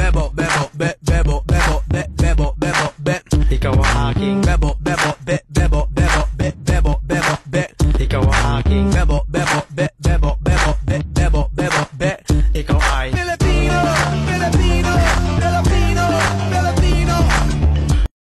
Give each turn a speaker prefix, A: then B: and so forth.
A: bebo, bebo, bebo, bebo, bebo, bebo, be.
B: Ikaw ang aking
A: Bebo, bebo, bebo, bebo, bebo, bebo, be.
B: Ikaw ang aking
A: Bebo, bebo, bebo, bebo, bebo, bebo, be.
B: Ikaw ay